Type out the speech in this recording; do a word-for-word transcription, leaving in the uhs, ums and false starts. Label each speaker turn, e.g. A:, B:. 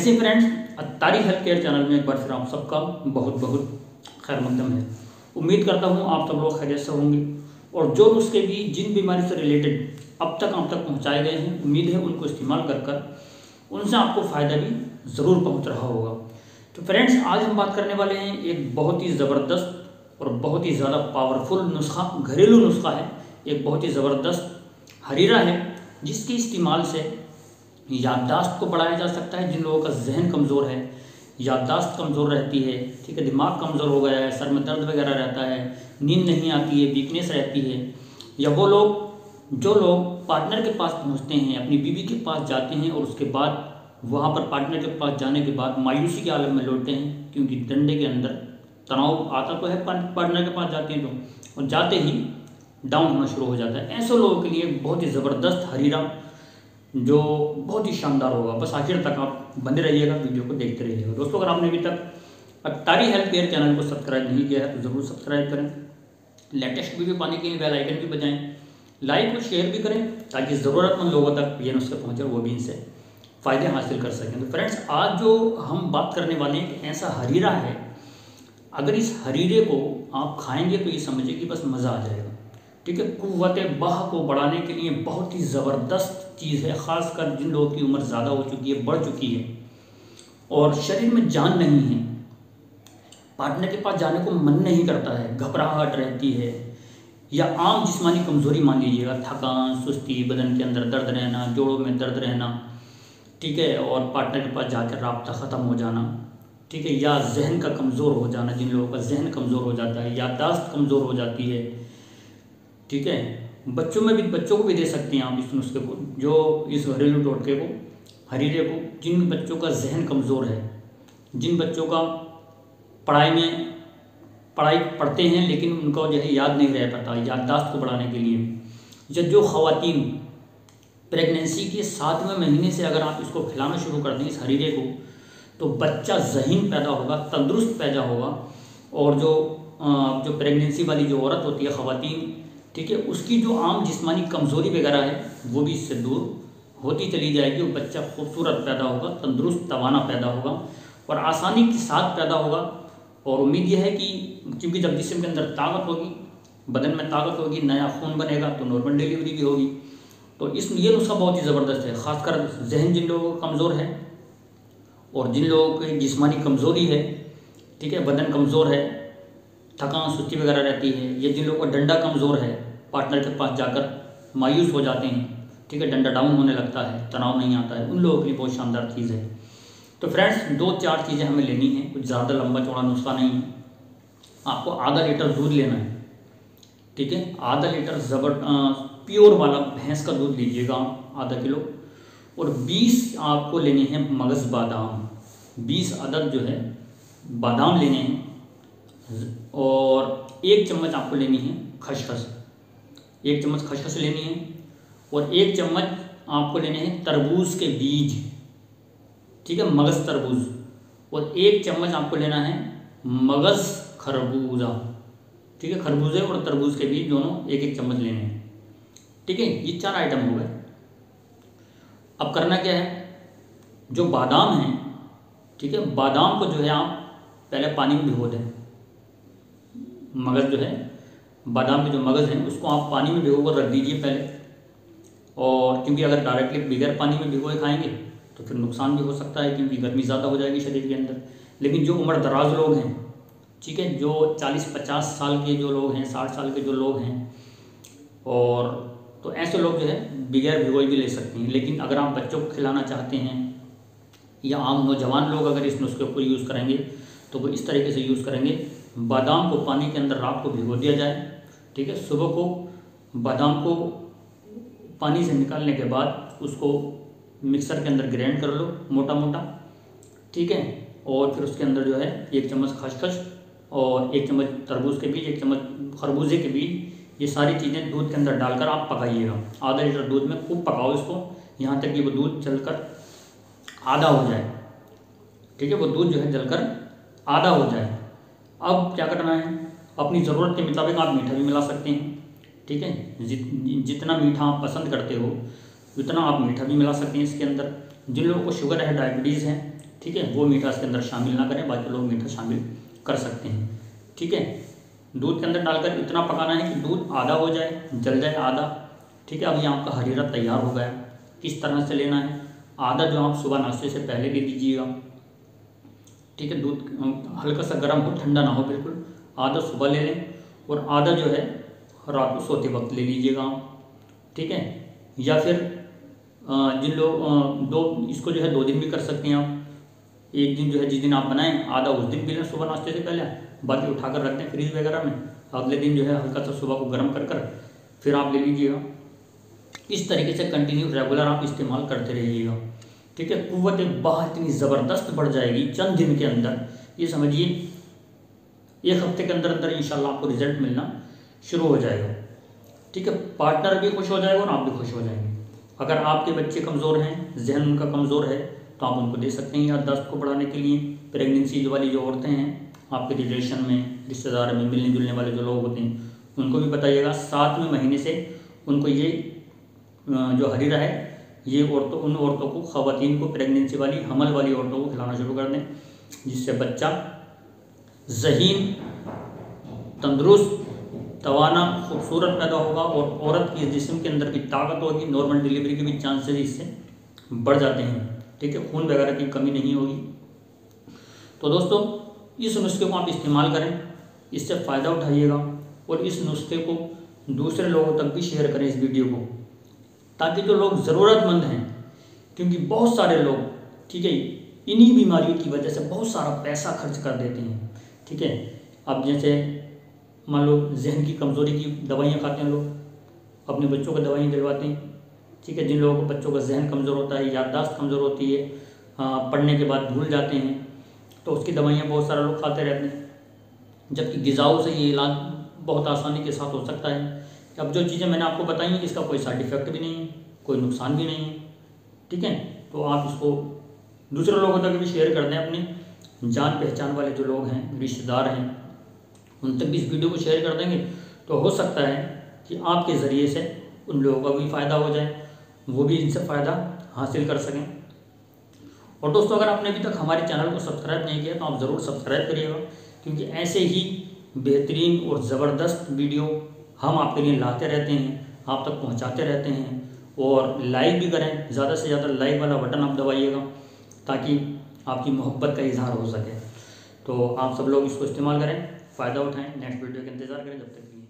A: कैसे friends, Attari health care channel में एक बार फिर आप सबका बहुत बहुत खैर मकदम है। उम्मीद करता हूँ आप सब लोग खैरियत से होंगे और जो नुस्खे भी जिन बीमारी से रिलेटेड अब तक आप तक पहुँचाए गए हैं, उम्मीद है उनको इस्तेमाल कर कर उनसे आपको फ़ायदा भी ज़रूर पहुँच रहा होगा। तो फ्रेंड्स, आज हम बात करने वाले हैं एक बहुत ही ज़बरदस्त और बहुत ही ज़्यादा पावरफुल नुस्खा, घरेलू नुस्खा है। एक बहुत ही ज़बरदस्त हरीरा है जिसके इस्तेमाल से याददाश्त को बढ़ाया जा सकता है। जिन लोगों का जहन कमज़ोर है, याददाश्त कमज़ोर रहती है, ठीक है, दिमाग कमज़ोर हो गया है, सर में दर्द वगैरह रहता है, नींद नहीं आती है, वीकनेस रहती है, या वो लोग जो लोग पार्टनर के पास पहुंचते हैं, अपनी बीवी के पास जाते हैं और उसके बाद वहां पर पार्टनर के पास जाने के बाद मायूसी के आलम में लौटते हैं, क्योंकि डंडे के अंदर तनाव आता तो है, पार्टनर के पास जाते हैं तो, और जाते ही डाउन होना शुरू हो जाता है। ऐसे लोगों के लिए बहुत ही ज़बरदस्त हरीरा जो बहुत ही शानदार होगा। बस आखिर तक आप बने रहिएगा, वीडियो को देखते रहिएगा। दोस्तों, अगर आपने अभी तक अत्तारी हेल्थ केयर चैनल को सब्सक्राइब नहीं किया है तो ज़रूर सब्सक्राइब करें। लेटेस्ट वीडियो पाने के लिए बेल आइकन भी बजाएं, लाइक और शेयर भी करें ताकि ज़रूरतमंद लोगों तक ये नुस्खे पहुँचे और वो भी इनसे फ़ायदे हासिल कर सकें। तो फ्रेंड्स, आज जो हम बात करने वाले हैं एक ऐसा हरीरा है, अगर इस हरीरे को आप खाएंगे तो ये समझिए कि बस मज़ा आ जाएगा। ठीक है, कुव्वत बाह को बढ़ाने के लिए बहुत ही ज़बरदस्त चीज़ है, ख़ासकर जिन लोगों की उम्र ज़्यादा हो चुकी है, बढ़ चुकी है और शरीर में जान नहीं है, पार्टनर के पास जाने को मन नहीं करता है, घबराहट रहती है, या आम जिस्मानी कमज़ोरी मान लीजिएगा, थकान, सुस्ती, बदन के अंदर दर्द रहना, जोड़ों में दर्द रहना, ठीक है, और पार्टनर के पास जाकर राब्ता ख़त्म हो जाना, ठीक है, या जहन का कमज़ोर हो जाना, जिन लोगों का जहन कमज़ोर हो जाता है, याददाश्त कमज़ोर हो जाती है, ठीक है। बच्चों में भी, बच्चों को भी दे सकते हैं आप इस नुस्खे को, जो इस घरेलू टोटके को, हरीरे को, जिन बच्चों का जहन कमज़ोर है, जिन बच्चों का पढ़ाई में पढ़ाई पढ़ते हैं लेकिन उनको जो है याद नहीं रह पाता, याददाश्त को बढ़ाने के लिए, या जो ख़वातीन प्रेगनेंसी के सातवें महीने से अगर आप इसको खिलाना शुरू कर दें इस हरीरे को, तो बच्चा ज़हीन पैदा होगा, तंदुरुस्त पैदा होगा, और जो जो प्रेगनेंसी वाली जो औरत होती है, ख़वातीन, ठीक है, उसकी जो आम जिस्मानी कमज़ोरी वगैरह है वो भी इससे दूर होती चली जाएगी और बच्चा खूबसूरत पैदा होगा, तंदुरुस्त तवाना पैदा होगा और आसानी के साथ पैदा होगा। और उम्मीद यह है कि क्योंकि जब जिस्म के अंदर ताकत होगी, बदन में ताकत होगी, नया खून बनेगा तो नॉर्मल डिलीवरी भी होगी। तो इस ये नुस्खा बहुत ही ज़बरदस्त है, ख़ासकर जहन जिन लोगों का कमज़ोर है और जिन लोगों की जिस्मानी कमज़ोरी है, ठीक है, बदन कमज़ोर है, थकान सुस्ती वगैरह रहती है, या जिन लोगों का डंडा कमज़ोर है, पार्टनर के पास जाकर मायूस हो जाते हैं, ठीक है, डंडा डाउन होने लगता है, तनाव नहीं आता है, उन लोगों के लिए बहुत शानदार चीज़ है। तो फ्रेंड्स, दो चार चीज़ें हमें लेनी है, कुछ ज़्यादा लंबा चौड़ा नुस्खा नहीं है। आपको आधा लीटर दूध लेना है, ठीक है, आधा लीटर ज़बर प्योर वाला भैंस का दूध लीजिएगा आधा किलो, और बीस आपको लेने हैं मगज़ बादाम, बीस अदद जो है बादाम लेने हैं, और एक चम्मच आपको लेनी है खसखस, एक चम्मच खसखस लेनी है, और एक चम्मच आपको लेने हैं तरबूज के बीज, ठीक है, मगज़ तरबूज, और एक चम्मच आपको लेना है मगज़ खरबूजा, ठीक है, खरबूजे और तरबूज के बीज दोनों एक एक चम्मच लेने हैं, ठीक है। ये चार आइटम हो गए। अब करना क्या है, जो बादाम है, ठीक है, बादाम को जो है आप पहले पानी में भिगो दें, मगज़ जो है, बादाम के जो मगज़ हैं उसको आप पानी में भिगो कर रख दीजिए पहले, और क्योंकि अगर डायरेक्टली बगैर पानी में भिगोए खाएंगे तो फिर नुकसान भी हो सकता है, क्योंकि गर्मी ज़्यादा हो जाएगी शरीर के अंदर। लेकिन जो उम्र दराज लोग हैं, ठीक है, जो चालीस पचास साल के जो लोग हैं, साठ साल के जो लोग हैं, और तो ऐसे लोग जो है बगैर भिगोए भी ले सकते हैं। लेकिन अगर आप बच्चों को खिलाना चाहते हैं या आम नौजवान लोग अगर इस नुस्खे को यूज़ करेंगे तो वो इस तरीके से यूज़ करेंगे, बादाम को पानी के अंदर रात को भिगो दिया जाए, ठीक है, सुबह को बादाम को पानी से निकालने के बाद उसको मिक्सर के अंदर ग्राइंड कर लो मोटा मोटा, ठीक है, और फिर उसके अंदर जो है एक चम्मच खसखस और एक चम्मच तरबूज के बीज, एक चम्मच खरबूजे के बीज, ये सारी चीज़ें दूध के अंदर डालकर आप पकाइएगा। आधा लीटर दूध में खूब पकाओ इसको, यहाँ तक कि वो दूध जलकर आधा हो जाए, ठीक है, वो दूध जो है जलकर आधा हो जाए। अब क्या करना है, अपनी ज़रूरत के मुताबिक आप मीठा भी मिला सकते हैं, ठीक है, जित जितना मीठा आप पसंद करते हो उतना आप मीठा भी मिला सकते हैं इसके अंदर। जिन लोगों को शुगर है, डायबिटीज़ है, ठीक है, वो मीठा इसके अंदर शामिल ना करें, बाकी लोग मीठा शामिल कर सकते हैं। ठीक है, दूध के अंदर डालकर इतना पकाना है कि दूध आधा हो जाए, जल जाए आधा। ठीक है, अभी आपका हरीरा तैयार हो गया। किस तरह से लेना है, आधा जो आप सुबह नाश्ते से पहले ले लीजिएगा। ठीक है, दूध हल्का सा गर्म हो, ठंडा ना हो बिल्कुल। आधा सुबह ले लें और आधा जो है रात को सोते वक्त ले लीजिएगा आप। ठीक है, या फिर जिन लोग दो इसको जो है दो दिन भी कर सकते हैं आप। एक दिन जो है जिस दिन आप बनाएं आधा उस दिन पी लें सुबह नाश्ते से पहले, बाकी उठाकर रख दें फ्रीज वगैरह में। अगले दिन जो है हल्का सा सुबह को गर्म कर कर फिर आप ले लीजिएगा। इस तरीके से कंटिन्यू रेगुलर आप इस्तेमाल करते रहिएगा। ठीक है, कुव्वत बाह इतनी ज़बरदस्त बढ़ जाएगी चंद दिन के अंदर, ये समझिए एक हफ्ते के अंदर अंदर इंशाल्लाह आपको रिजल्ट मिलना शुरू हो जाएगा। ठीक है, पार्टनर भी खुश हो जाएगा और आप भी खुश हो जाएंगे। अगर आपके बच्चे कमज़ोर हैं, जहन उनका कमज़ोर है, तो आप उनको दे सकते हैं याददाश्त को बढ़ाने के लिए। प्रेगनेंसी वाली जो औरतें हैं, आपके रिलेशन में, रिश्तेदार में मिलने जुलने वाले जो लोग होते हैं, उनको भी बताइएगा। सातवें महीने से उनको ये जो हरीरा है, ये औरतों उन औरतों को, ख़वातीन को, प्रेगनेंसी वाली हमल वाली औरतों को खिलाना शुरू कर दें, जिससे बच्चा ज़हीन, तंदुरुस्त, तवाना, खूबसूरत पैदा होगा और औरत की जिस्म के अंदर की ताकत होगी। नॉर्मल डिलीवरी के भी चांसेस इससे बढ़ जाते हैं। ठीक है, खून वगैरह की कमी नहीं होगी। तो दोस्तों, इस नुस्खे को आप इस्तेमाल करें, इससे फ़ायदा उठाइएगा और इस नुस्खे को दूसरे लोगों तक भी शेयर करें इस वीडियो को, ताकि जो लोग ज़रूरतमंद हैं, क्योंकि बहुत सारे लोग, ठीक है, इन्हीं बीमारियों की वजह से बहुत सारा पैसा खर्च कर देते हैं। ठीक है, अब जैसे मान लो जहन की कमज़ोरी की दवाइयाँ खाते हैं लोग, अपने बच्चों को दवाइयाँ दिलवाते हैं। ठीक है, जिन लोगों को बच्चों का जहन कमज़ोर होता है, याददाश्त कमज़ोर होती है, पढ़ने के बाद भूल जाते हैं, तो उसकी दवाइयाँ बहुत सारे लोग खाते रहते हैं। जबकि ग़िज़ाओं से ये इलाज बहुत आसानी के साथ हो सकता है। अब जो चीज़ें मैंने आपको बताई हैं, इसका कोई साइड इफ़ेक्ट भी नहीं है, कोई नुकसान भी नहीं है। ठीक है, तो आप इसको दूसरे लोगों तक भी शेयर कर दें। अपने जान पहचान वाले जो लोग हैं, रिश्तेदार हैं, उन तक भी इस वीडियो को शेयर कर देंगे, तो हो सकता है कि आपके ज़रिए से उन लोगों का भी फ़ायदा हो जाए, वो भी इनसे फ़ायदा हासिल कर सकें। और दोस्तों, अगर आपने अभी तक हमारे चैनल को सब्सक्राइब नहीं किया तो आप ज़रूर सब्सक्राइब करिएगा, क्योंकि ऐसे ही बेहतरीन और ज़बरदस्त वीडियो हम आपके लिए लाते रहते हैं, आप तक पहुंचाते रहते हैं। और लाइक भी करें, ज़्यादा से ज़्यादा लाइक वाला बटन आप दबाइएगा, ताकि आपकी मोहब्बत का इजहार हो सके। तो आप सब लोग इसको इस्तेमाल करें, फ़ायदा उठाएं। नेक्स्ट वीडियो का इंतज़ार करें, जब तक के लिए।